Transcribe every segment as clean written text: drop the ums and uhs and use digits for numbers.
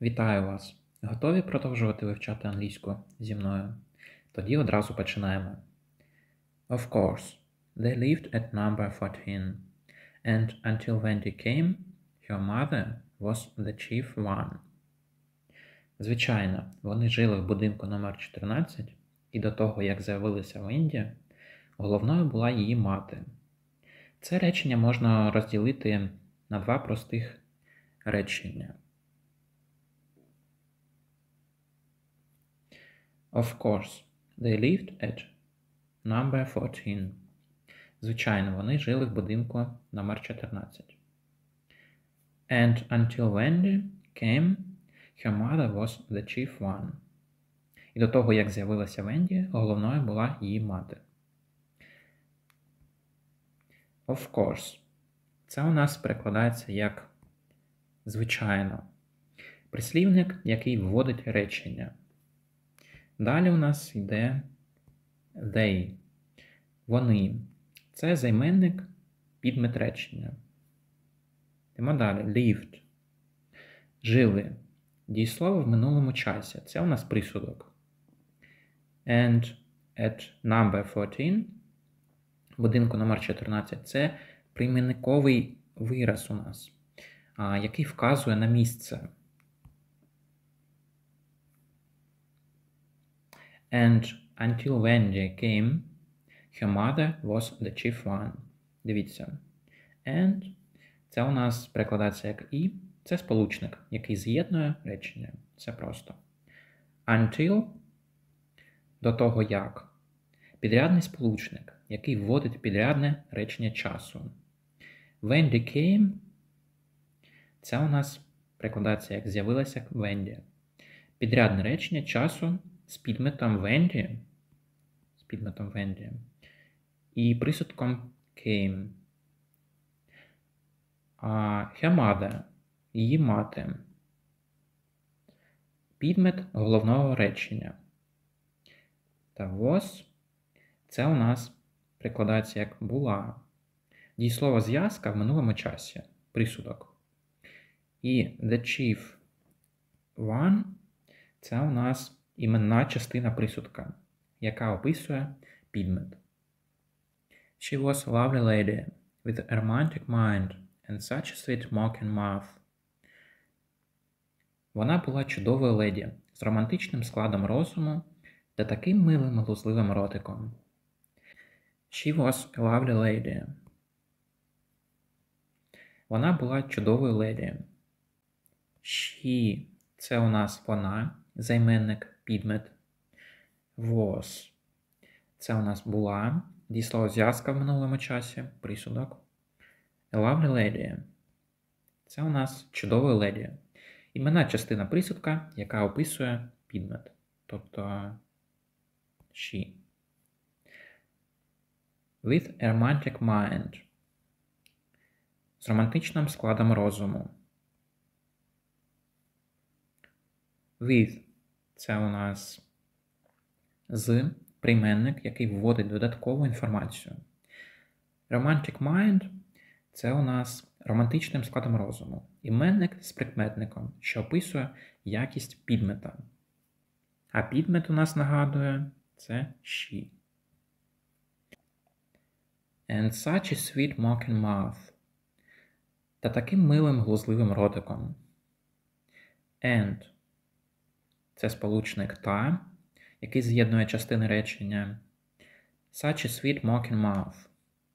Вітаю вас! Готові продовжувати вивчати англійську зі мною? Тоді одразу починаємо. Of course, they lived at number 14, and until Wendy came, her mother was the chief one. Звичайно, вони жили в будинку номер 14, і до того, як з'явилася Венді, головною була її мати. Це речення можна розділити на два простих речення. Of course, they lived at number 14. Звичайно, вони жили в будинку номер 14. And until Wendy came, her mother was the chief one. І до того, як з'явилася Венді, головною була її мати. Of course. Це у нас перекладається як звичайно. Прислівник, який вводить речення. Далі у нас йде they. Вони. Це займенник, підмет речення. Йдемо далі. Lived. Жили. Дієслово в минулому часі. Це у нас присудок. And at number 14, будинку номер 14, це прийменниковий вираз у нас, який вказує на місце. And until Wendy came, her mother was the chief one. Дивіться. And це у нас перекладається як і. Це сполучник, який з'єднує речення. Це просто. Until до того як. Підрядний сполучник, який вводить підрядне речення часу. Wendy came. Це у нас перекладається як з'явилася Wendy. Підрядне речення часу з підметом Wendy. І присудком came. Her mother. Її мати. Підмет головного речення. Та was. Це у нас перекладається як була. Дієслово зв'язка в минулому часі. Присудок. І the chief one. Це у нас іменна частина присудка, яка описує підмет. She was a lovely lady with a romantic mind and such a sweet mocking mouth. Вона була чудовою леді з романтичним складом розуму та таким милим глузливим ротиком. She was a lovely lady. Вона була чудовою леді. She – це у нас вона, займенник, підмет. Was – це у нас була, дієслово зв'язка в минулому часі, присудок. A lovely lady – це у нас чудова леді. Іменна частина присудка, яка описує підмет. Тобто she. With a romantic mind. З романтичним складом розуму. With – це у нас з прийменник, який вводить додаткову інформацію. Romantic mind – це у нас романтичним складом розуму. Іменник з прикметником, що описує якість підмета. А підмет у нас нагадує – це she. And such a sweet mocking mouth. Та таким милим глузливим ротиком. And – це сполучник та, який з'єднує частини речення. Such a sweet mocking mouth.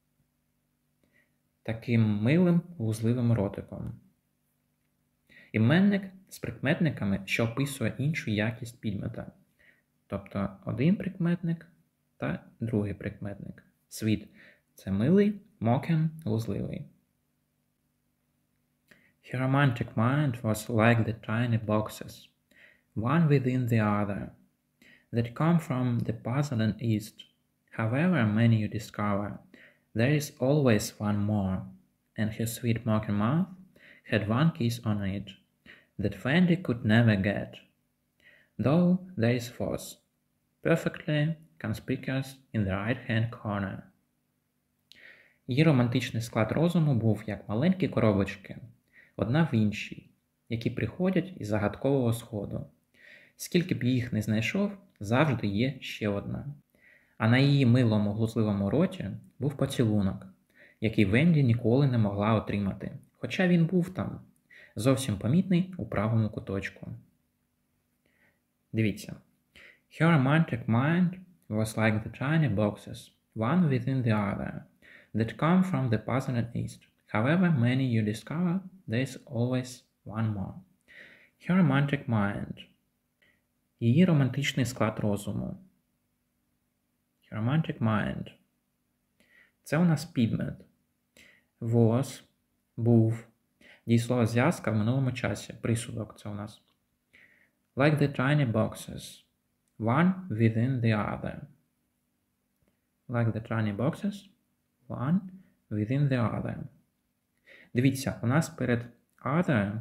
Таким милим глузливим ротиком. Іменник з прикметниками, що описує іншу якість підмета. Тобто один прикметник та другий прикметник. Sweet – це милий, mocking – глузливий. Her romantic mind was like the tiny boxes, one within the other, that come from the puzzling east. However many you discover, there is always one more, and her sweet mocking mouth had one kiss on it, that Wendy could never get, though there is was, perfectly conspicuous in the right-hand corner. Її романтичний склад розуму був як маленькі коробочки, одна в іншій, які приходять із загадкового сходу. Скільки б їх не знайшов, завжди є ще одна. А на її милому глузливому роті був поцілунок, який Венді ніколи не могла отримати, хоча він був там, зовсім помітний у правому куточку. Дивіться. Her romantic mind was like the tiny boxes, one within the other, that come from the puzzling east. However many you discover, there's always one more. Her romantic mind. Її романтичний склад розуму. Her romantic mind. Це у нас підмет. Was, був. Дієслово зв'язка в минулому часі. Присудок це у нас. Like the tiny boxes, one within the other. Like the tiny boxes, one within the other. Дивіться, у нас перед other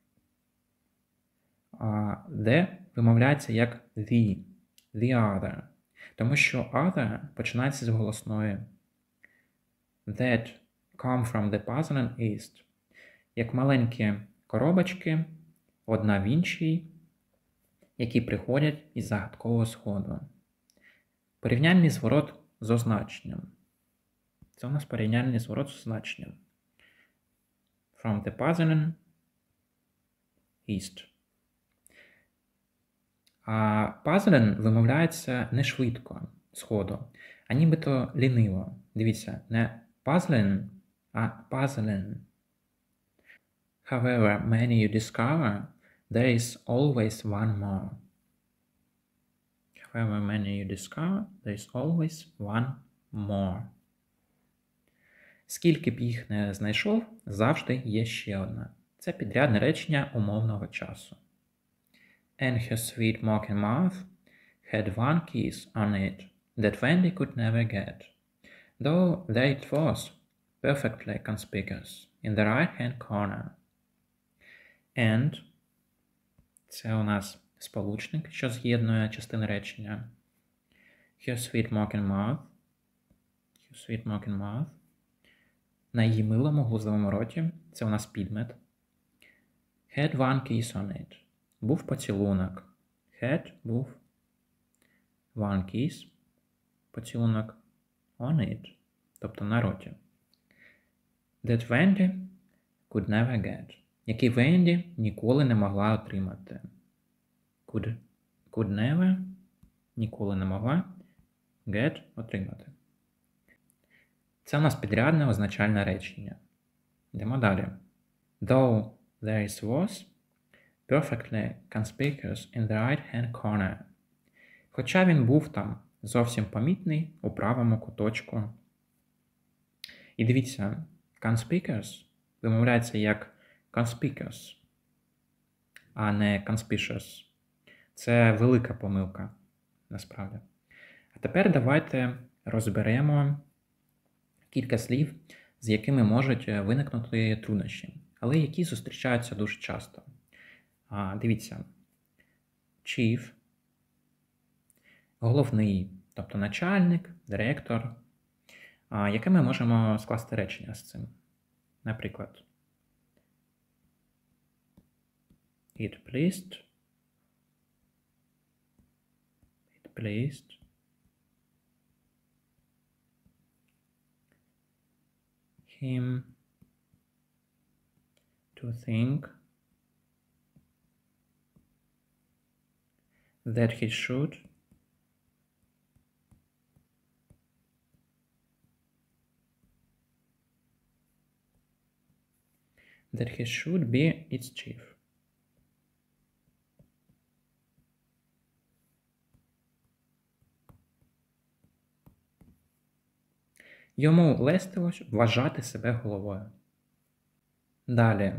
the вимовляється як the other. Тому що other починається з голосної. That come from the puzzling east. Як маленькі коробочки, одна в іншій, які приходять із загадкового сходу. Порівняльний зворот з означенням. Це у нас порівняльний зворот з означенням. From the puzzling east. А puzzling вимовляється не швидко сходу, а нібито ліниво. Дивіться, не puzzling, а puzzling. However many you discover, there is always one more. However many you discover, there is always one more. Скільки б їх не знайшов, завжди є ще одна. Це підрядне речення умовного часу. And her sweet mocking mouth had one kiss on it that Wendy could never get, though there it was, perfectly conspicuous, in the right-hand corner. And це у нас сполучник, що з'єднує частини речення. Her sweet mocking mouth. Her sweet mocking mouth. На її милому глузливому роті. Це у нас підмет. Had one kiss on it. Був поцілунок. Had був one kiss. Поцілунок on it. Тобто на роті. That Wendy could never get. Який Венді ніколи не могла отримати. Could never, ніколи не могла, get, отримати. Це у нас підрядне означальне речення. Йдемо далі. Though there was, perfectly conspicuous in the right-hand corner. Хоча він був там, зовсім помітний у правому куточку. І дивіться, conspicuous вимовляється як conspicuous, а не conspicuous. Це велика помилка, насправді. А тепер давайте розберемо кілька слів, з якими можуть виникнути труднощі, але які зустрічаються дуже часто. Дивіться. Chief, головний, тобто начальник, директор. Яке ми можемо скласти речення з цим? Наприклад, It pleased him to think that he should be its chief. Йому лестилось вважати себе головою. Далі.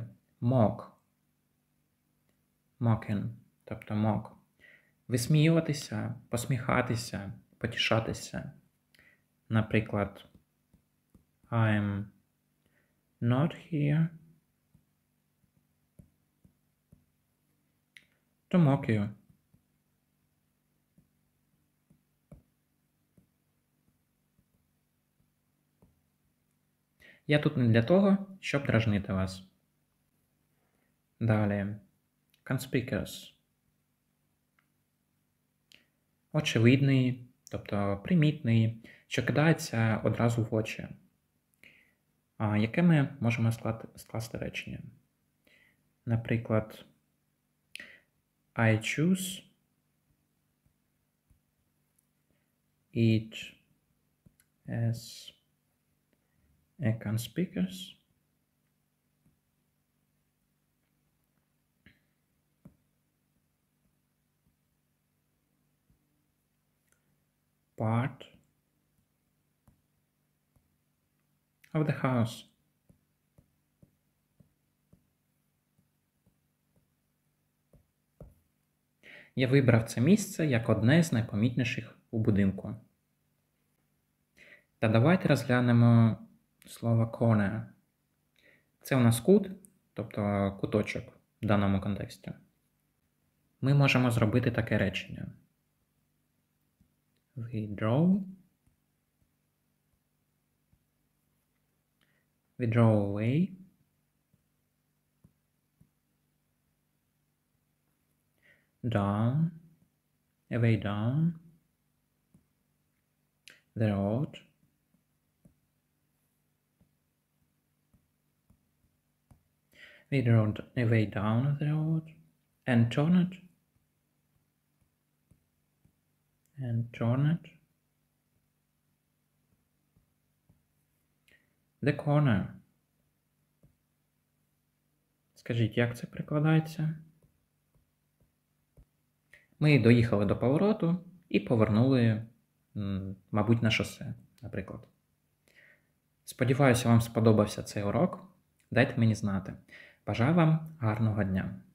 Mocking, тобто mock. Висміюватися, посміхатися, потішатися. Наприклад, I'm not here to mock you. Я тут не для того, щоб дражнити вас. Далі. Conspicuous. Очевидний, тобто примітний, що кидається одразу в очі. Яке ми можемо скласти речення? Наприклад, I choose it as a conspicuous part of the house. Я вибрав це місце як одне з найпомітніших у будинку. Та давайте розглянемо слово corner. Це у нас кут, тобто куточок в даному контексті. Ми можемо зробити таке речення. We draw away down the road and turn it the corner. Скажіть, як це перекладається? Ми доїхали до повороту і повернули, мабуть, на шосе, наприклад. Сподіваюся, вам сподобався цей урок. Дайте мені знати. Бажаю вам гарного дня!